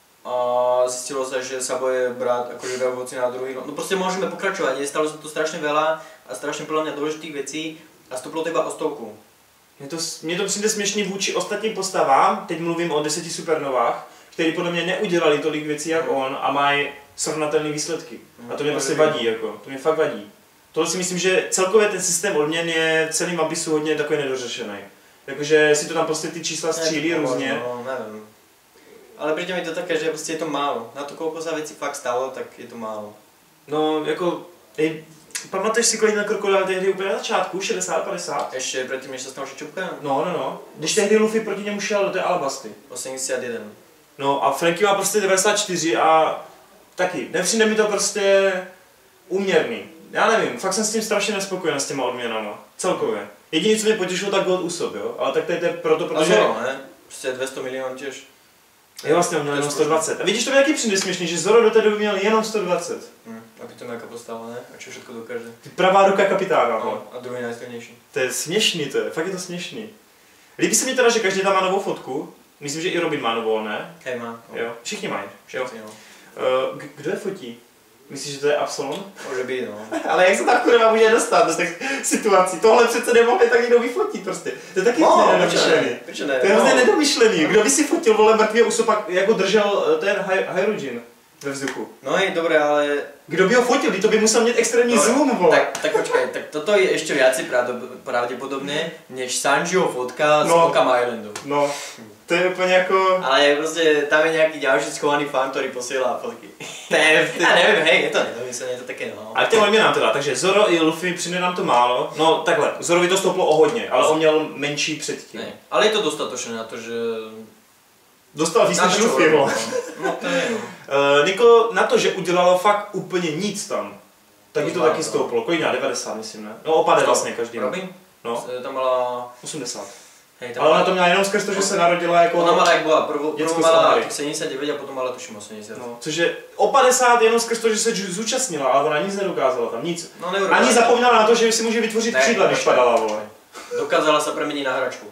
a zistilo sa, že Sabo je brat akože veľvoci na druhý. No prostě môžeme pokračovať, stalo sa to strašne veľa a strašne podľa mňa dôležitých vecí a stoplo to iba o stovku. Mně to přijde směšný vůči ostatním postavám, teď mluvím o 10 supernovách, který podle mě neudělali tolik věcí jak on a mají srovnatelné výsledky. A to mě prostě vadí, jako, to mě fakt vadí. Tohle si myslím, že celkově ten systém odměn je v celém Abysu hodně takový nedořešený. Jakože si to tam prostě ty čísla střílí různě. No, nevím. Ale přijde mi to také, že prostě je to málo. Na to, koľko sa věcí fakt stalo, tak je to málo. No, jako, pamatuješ si, kolik na Krokodil té hry úplně na začátku, 60-50? Ještě předtím, než se stal Shichibukajem? No. Když tehdy Luffy proti němu šel do té Alabasty. 81. No a Franky má prostě 94 a taky, nepřijde mi to prostě úměrný. Já nevím, fakt jsem s tím strašně nespokojen s těma odměnama, celkově. Jediné, co mě potěšilo, tak God Usopp, jo, ale tak to je proto, protože... A Zoro, ne? Prostě 200 milionů těž. Je vlastně, on měl jenom 120. A vidíš, to mi taky přijde směšný, že Zoro do té doby měl jenom 120. A přitom jaká postava, ne? A čo všetko dokáže. Ty pravá ruka kapitána, no, a druhý nejsilnější. To je směšný, fakt je to směšný. Líbí se mi teda, že každý tam má novou fotku. Myslím, že i Robin má novou, ne? Hej, má. No. Jo, všichni mají. Všichni, no. Kdo je fotí? Myslíš, že to je Absolon? Může být, no. Ale jak se tak kurva může dostat do těch situací? Tohle přece nemohli tak někdo vyfotit prostě. To je taky nedomyšlený. Proč ne? To je hrozně nedomyšlený. Kdo by si fotil, vole, mrtvýho Usoppa, jako držel ten Hyruujin ve vzduchu? No je dobré, ale... Kdo by ho fotil? To by musel mít extrémní zoom, vole. Tak počkaj, tak toto je ještě viacej pravděpodobně, než Sanjiho fotka z Okama Islandu. No. To je úplně jako... Ale prostě tam je nějaký další schovaný fan, který posílá fotky. Já nevím, hej, je to nedomyslené, je to také no. Ale těm odměnám teda, takže Zoro i Luffy přijde nám to málo. No takhle, Zorovi to stouplo o hodně, ale on měl menší předtím. Ne, ale je to dostatočné na to, že... Dostal víc než Luffy, no. No to je no. Niko, na to, že udělalo fakt úplně nic tam, tak to taky stouplo. Kolik dá? 90, myslím, ne? No opade vlastně každý. Robin? No. Tam byla... 80. Hej, ale ona to měla jenom skrz to, že se narodila jako... Ona mala jak byla, prvou mala 79 a potom mala tuším 80. No, což je o 50 jenom skrz to, že se zúčastnila, ale ona nic nedokázala tam, nic. No, ani zapomněla na to, že si může vytvořit křídla, když padala, vole. Dokázala se preměnit na hračku.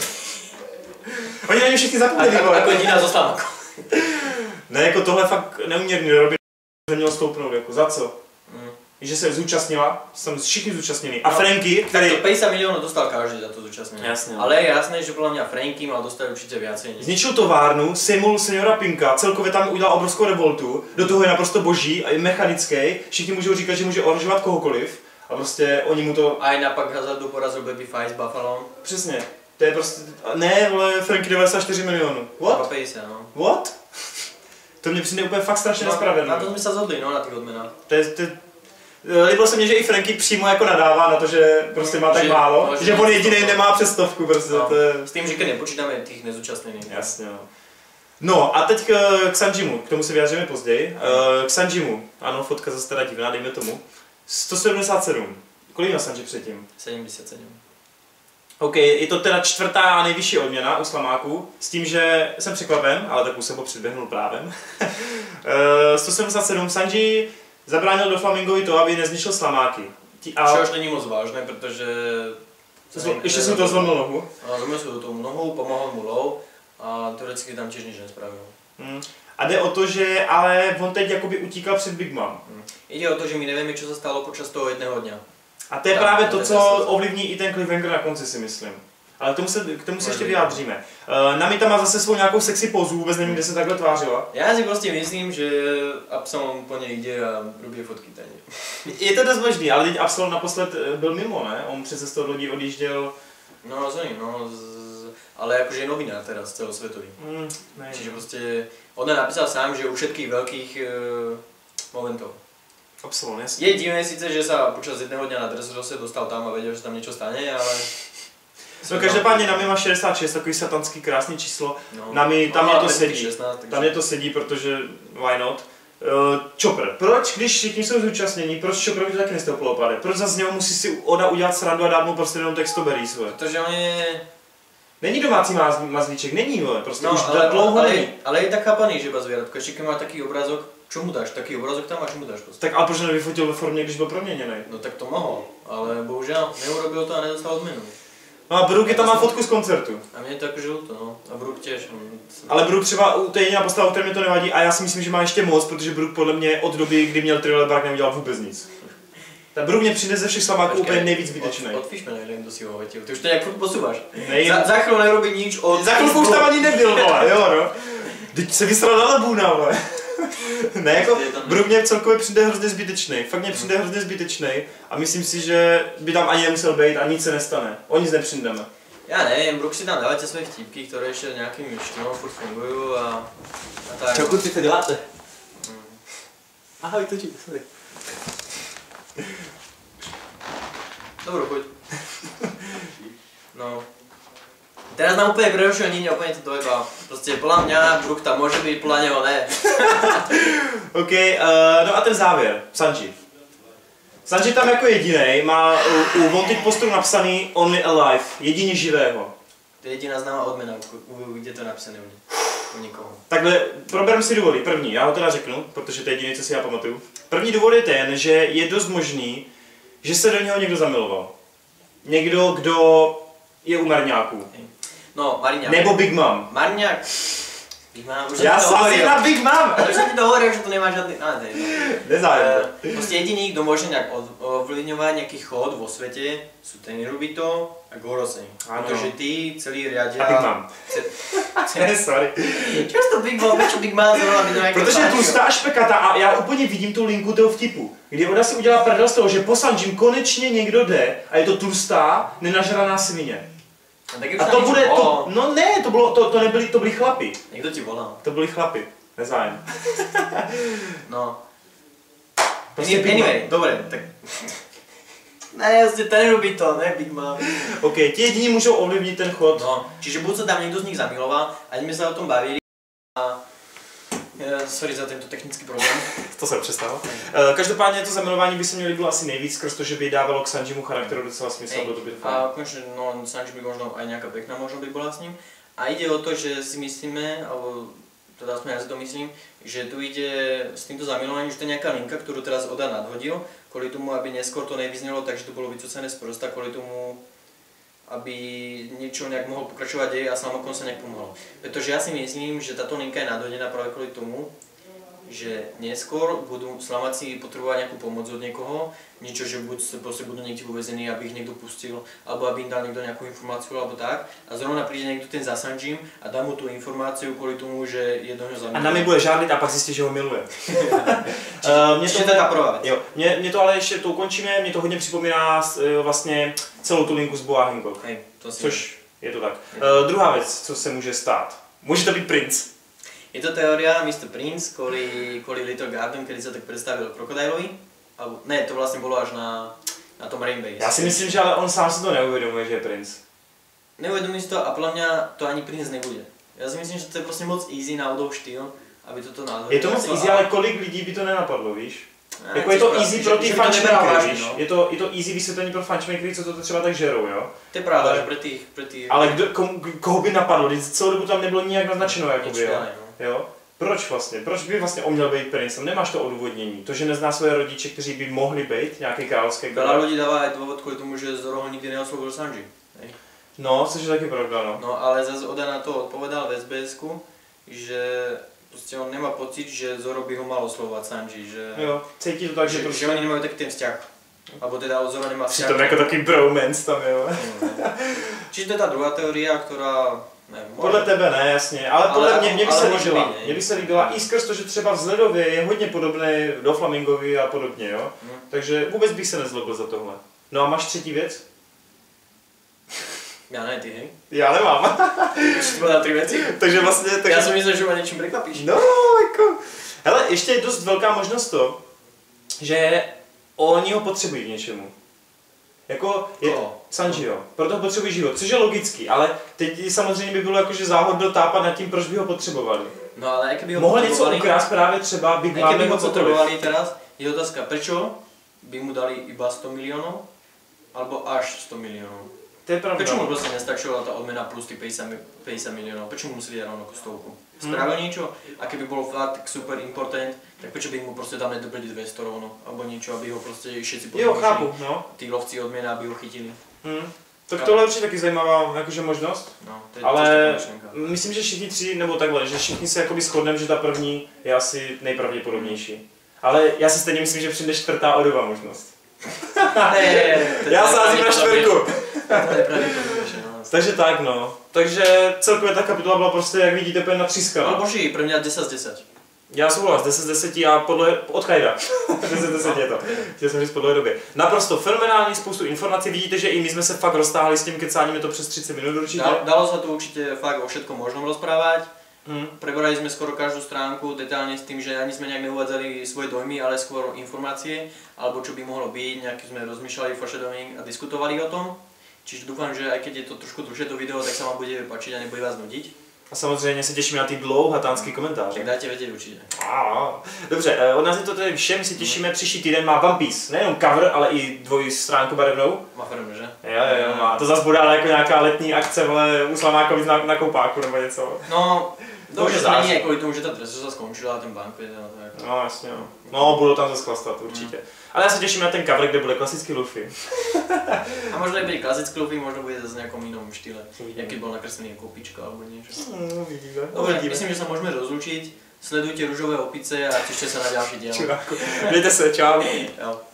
Oni na ně všichni zapomněli, vole. Jako jediná zostala. Ne, jako tohle fakt neuměrný, Robin neměl stoupnout, jako za co? Že se zúčastnila, jsem všichni zúčastněni. A no, Franky, který... Tak to 50 milionů dostal každý za to zúčastnění. Jasně. Ale je jasné, že podle mě Franky mal dostat určitě viacej. Zničil továrnu, Simul Seniora Pinka, celkově tam udělal obrovskou revoltu, do toho je naprosto boží a je mechanický, všichni můžou říkat, že může ohrožovat kohokoliv a prostě oni mu to... A i napak Hazardu porazil Babyface s Buffalo. Přesně, to je prostě... Ne, vole, Franky 94 milionů. What? 50, no. What? To mě přijde úplně fakt strašně nespravedlné. Na to jsme se zhodli, no, na těch odměnách. Líbilo se mně, že i Franky přímo jako nadává na to, že prostě má tak málo, no, že on jediný nemá přes 100 prostě. No, to je... S tím, že když nepočítáme těch nezúčastněných. Jasně, no. No a teď k Sanjimu, k tomu se vyjádříme později. K Sanjimu, ano, fotka zase teda divná, dejme tomu. 177. Kolik měl Sanji předtím? 77. OK, je to teda čtvrtá a nejvyšší odměna u slamáků, s tím, že jsem překvapen, ale tak už jsem ho předběhnul právem. 177, Sanji zabránil do Flamingovi to, aby nezničil slamáky. Což není moc vážné, protože... Ještě jsem to zlomil nohu. Zlomil jsem to nohu, pomohl mu low a teoreticky tam těž nič nespravil. A jde o to, že ale on teď jakoby utíkal před Big Mom. Jde o to, že my nevíme, co se stalo počas toho jedného dňa. A to je právě to, co ovlivní i ten cliffhanger na konci, si myslím. Ale k tomu se ještě vyjádříme. Namita má zase svou nějakou sexy pozu, vůbec nevím, kde se takhle tvářila. Já si prostě myslím, že Absolon po něj jde a robí fotky tajně. Je to dost možný, ale teď Absolon naposled byl mimo, ne? On přece z toho lodí odjížděl... No rozumím, no. ale jakože je novinár teraz celosvetový. Čiže prostě on napísal sám, že u všetkých veľkých momentov. Absolutně. Je divné sice, že sa počas jedného dňa na Dressrose dostal tam a věděl, že tam něco stane, ale... No každopádně na mě má 66, takový satanský krásný číslo. Na mě tam je to sedí. 16, takže... Tam je to sedí, protože why not? Chopper. Proč, když všichni jsou zúčastnění, proč Chopperovi to taky nestoupilo pade? Proč za z něho musí si Oda udělat srandu a dát mu prostě jenom textoberý svoje? Protože on je... Není domácí mazlíček, není, vole, prostě no, už dlouho není. Ale je tak chápaný, že iba zvieratko, ještě keď má taký obrázok, čo mu dáš? Taký obrázok tam a čo mu dáš prostě? Tak ale proč nevyfotil ve formě, když byl proměněný? No tak to mohl, ale bohužel neurobil to a nedostal odměnu. No a Brook tam má fotku z koncertu. A mě to jako žluto, no. A Brook těž. Ale Brook třeba, to je jediná postava, které mě to nevadí a já si myslím, že má ještě moc, protože Brook podle mě od doby, kdy měl Thriller Bark, neudělal vůbec nic. Ta Brook mě přijde ze všech slamáků úplně nejvíc zbytečný. Od Fishmana, nevím, kdo si ho hovetil. Ty už to nějak furt posouváš. Za chvíli nerobí nič od... Za chvíli už tam ani nebyl, vole, jo no. Teď se vysral na Lebuna, vole. Ne, jako Brook mě celkově přijde hrozně zbytečný. Fakt mě přijde hrozně zbytečný a myslím si, že by tam ani nemusel být a nic se nestane. O nic nepřijdeme. Já nevím, Brook si tam dávajte své vtípky, které ještě nějakým štýlem furt fungují a tak. Čau kluci, co děláte? Ahoj, točí, sorry. Dobrou chuť. No. Teraz mám úplně prerušil Níně, úplně to dojeba. Prostě podle mě Brook tam může být, podle něho ne. OK, no a ten závěr, Sanji. Sanji tam jako jedinej má u Wanted posteru napsaný Only Alive, jedině živého. To je jediná známá odměna, kde to napsané u někoho. Takhle, probereme si důvody. První, já ho teda řeknu, protože to je jediný, co si já pamatuju. První důvod je ten, že je dost možný, že se do něho někdo zamiloval. Někdo, kdo je u Marňáků. No, Marňák. Nebo Big Mom. Marňák. Big Mom, já jsem asi na Big Mom! Ale už jsem ti to hovoril, že to nemá žádný... Nezájem. Prostě jediný, kdo může nějak ovlivňovat nějaký chod vo světě, jsou Tenryubito a Gorosei. Protože ty celý riadia... A Big Mom. Sorry. Čeho to Big Mom? Proč Big Mom zrovna by to nějaký... Protože je tlustá a špekatá a já úplně vidím tu linku toho vtipu. Kdy Oda si udělá prdel z toho, že po Sanjim konečně někdo jde a je to tlustá, nenažraná svině. A to bude to, no ne, to byli chlapi. Někdo ti volal. To byli chlapi, nezájem. No. Prostě anyway, dobré, tak... Ne, vlastně Tenryubito, ne Big Mom. OK, ti jediní můžou ovlivnit ten chod. No, čiže buď se tam někdo z nich zamiloval, ať my se o tom bavili a... Sorry za tento technický problém. To se přestalo. Každopádně to zamilování by se mě líbilo asi nejvíc, skrz to, že by dávalo k Sanjimu charakteru docela smysl do doby. A konečně, no, Sanji by možno aj nějaká pekná možno by bola s ním. A ide o to, že si myslíme, alebo teda aspoň ja si to myslím, že tu ide s týmto zamilovaním, že to je nejaká linka, ktorú teraz Oda nadhodil, kvôli tomu, aby neskôr to nevyznelo, takže to bolo vycucené z prosta, kvôli tomu, aby niečo nejak mohol pokračovať dej a Slamakon sa nejak pomohol. Pretože ja si myslím, že táto linka je nadhodená práve kvôli tomu, že neskôr budú Slamáci potrebovať nejakú pomoc od niekoho, niečo, že buď proste budú niekde uväzení, aby ich niekto pustil, alebo aby im dal niekto nejakú informáciu, alebo tak. A zrovna príde niekto ten za Sanjim a dá mu tú informáciu kvôli tomu, že je do něho zamilovaný. A na mě bude žádlit a pak zjistí, že ho miluje. Čiže to je ta prvá věc. Jo, mě to ale ještě to ukončíme, mě to hodně připomíná vlastně celou tu linku z Boa Hancock. Hej, to což je to tak. Druhá věc, co se může stát. Může to být princ. Je to teória Mr. Prince kvôli Little Garden, kedy sa tak predstavil Krokodajlovi. Ne, to vlastne bolo až na tom Rainbow. Já si myslím, že ale on sám si to neuvědomuje, že je princ. Neuvědomí si to a podľa mňa to ani princ nebude. Já si myslím, že to je prostě moc easy na Odov štýl, aby toto náhodou. Je to moc easy, ale kolik lidí by to nenapadlo, víš? Jako je to easy pro ty fančmakery, víš? Je to easy vysvětlení pro fančmakery, co to třeba tak žerou, jo? To je pravda, že pro ty... Ale koho by napadlo, když celou dobu tam nebylo nijak naznačeno, jakoby, jo? Jo? Proč vlastně? Proč by vlastně on měl být princem? Nemáš to odůvodnění. To, že nezná svoje rodiče, kteří by mohli být nějaký královský král. Veľa ľudí dává aj dôvod kvôli tomu, že Zoro nikdy neoslovil Sanji. No, což je taky pravda, no. No, ale zase Oda na to odpovedal v SBS-ku, že prostě on nemá pocit, že Zoro by ho mal oslovovat Sanji, že... Jo, cítí to tak, že prostě... Že oni nemají taky ten vzťah. Alebo teda Zoro nemá vzťah. Přitom jako takový bromance tam, jo. Čiže to je ta druhá teoria, která... Podle tebe ne, jasně, ale podle mě by se líbila. Mně by se líbila i skrz to, že třeba vzhledově je hodně podobný do Flamingovi a podobně, jo. Takže vůbec bych se nezlobil za tohle. No a máš třetí věc? Já ne, ty hej. Já nemám. Už to na 3 věci. Takže vlastně... Já jsem myslel, že má něčím překvapíš. No, jako... Hele, ještě je dost velká možnost to, že oni ho potřebují k něčemu. Jako je Sanjiro, proto ho potřebují život, což je logický, ale teď samozřejmě by bylo jakože záhodno tápat nad tím, proč by ho potřebovali. No ale jak by ho mohl něco ukrást právě třeba Big Mom. Jak by ho potřebovali teraz, je otázka, prečo by mu dali iba 100 milionů, alebo až 100 milionů. To je pravda. Prečo mu prostě nestačila ta odmena plus ty 50 milionů, prečo mu museli dát rovno stovku? Spravil niečo? A keby bolo fakt super important, tak prečo by mu prostě tam nedobili 200 rovno, alebo niečo, aby ho prostě všetci chápu, no. Tí lovci odměny, aby ho chytili. Tak tohle je určitě taky zajímavá jakože možnost, no, to je ale myslím, že všichni tři, nebo takhle, že všichni se jakoby shodneme, že ta první je asi nejpravděpodobnější. Ale já si stejně myslím, že přijde 4. odová možnost. Já sázím na 4. Takže tak no. Takže celkově ta kapitola byla prostě, jak vidíte, úplně natřískaná. Ale boží, pro mě 10 z 10. Já souhlas, 10 z 10 a podle, od Kajda. 10 z 10 je to. Chtěl jsem říct podle době. Naprosto fenomenální, spoustu informací, vidíte, že i my jsme se fakt roztáhli s tím kecáním, je to přes 30 minut určitě. Dalo se to určitě fakt o všetkom možnom rozprávať. Prebrali sme skoro každú stránku detailne s tým, že ani sme nejak neuvádzali svoje dojmy, ale skôr informácie, alebo čo by mohlo byť, nejaký sme rozmýšľali foreshadowing a diskutovali o tom. Čiže dúfam, že aj keď je to trošku dlhšie to video, tak sa vám bude páčiť a nebude vás nudiť. A samozřejmě se těšíme na ty dlouhatánský komentáře. Tak dajte vědět určitě. Dobře, od nás je to tedy všem, si těšíme, příští týden má One Piece, nejenom cover, ale i dvojstránku barevnou. Má firmu, že? Jo, má. To zase bude ale jako nějaká letní akce, vole, u Slamákovic na koupáku nebo něco. No, dobře, to není kvůli tomu, že ta tresa skončila a ten bank. No jasně, jo. No, budou tam zase chlastat určitě. Ale já se těším na ten cover, kde bude klasický Luffy. A možná i bude klasický Luffy, možná bude zase nějakom jinom štýle. Jaký byl nakreslený jako pička alebo něco. Vidíme. Dobře, myslím, že se můžeme rozlučit. Sledujte Růžové opice a těšte se na další díl. Mějte se, čau. Jo.